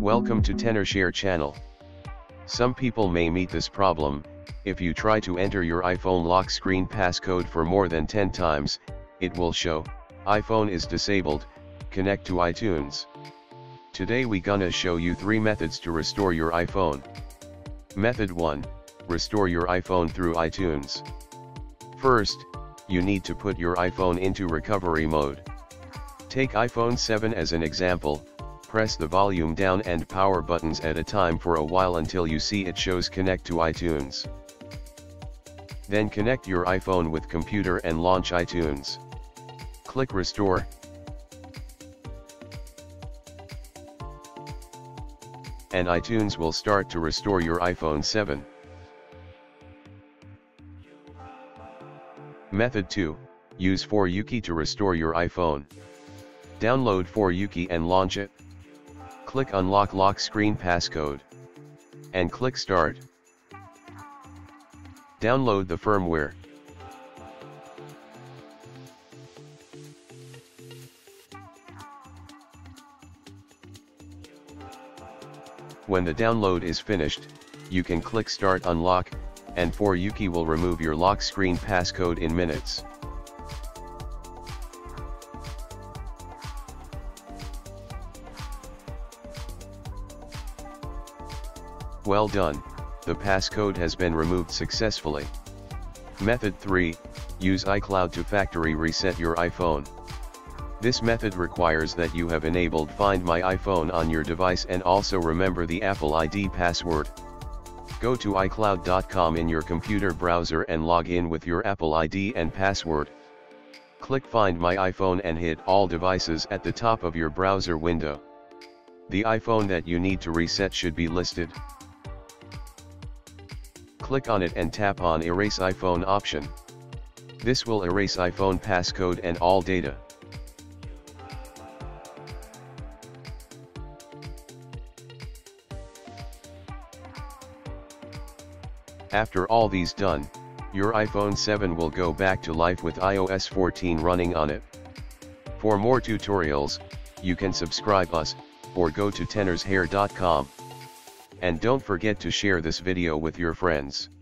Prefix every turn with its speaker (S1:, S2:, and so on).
S1: Welcome to TenorShare channel. Some people may meet this problem. If you try to enter your iPhone lock screen passcode for more than 10 times, it will show, iPhone is disabled, connect to iTunes. Today we gonna show you 3 methods to restore your iPhone. Method 1, restore your iPhone through iTunes. First, you need to put your iPhone into recovery mode. Take iPhone 7 as an example. Press the volume down and power buttons at a time for a while until you see it shows connect to iTunes. Then connect your iPhone with computer and launch iTunes. Click Restore. And iTunes will start to restore your iPhone 7. Method 2, use yuki to restore your iPhone. Download yuki and launch it. Click Unlock Lock Screen Passcode. And click Start. Download the firmware. When the download is finished, you can click Start Unlock, and yuki will remove your lock screen passcode in minutes. Well done, the passcode has been removed successfully. Method 3, use iCloud to factory reset your iPhone. This method requires that you have enabled Find My iPhone on your device and also remember the Apple ID password. Go to iCloud.com in your computer browser and log in with your Apple ID and password. Click Find My iPhone and hit All Devices at the top of your browser window. The iPhone that you need to reset should be listed. Click on it and tap on Erase iPhone option. This will erase iPhone passcode and all data. After all these done, your iPhone 7 will go back to life with iOS 14 running on it. For more tutorials, you can subscribe us, or go to tenorshair.com. And don't forget to share this video with your friends.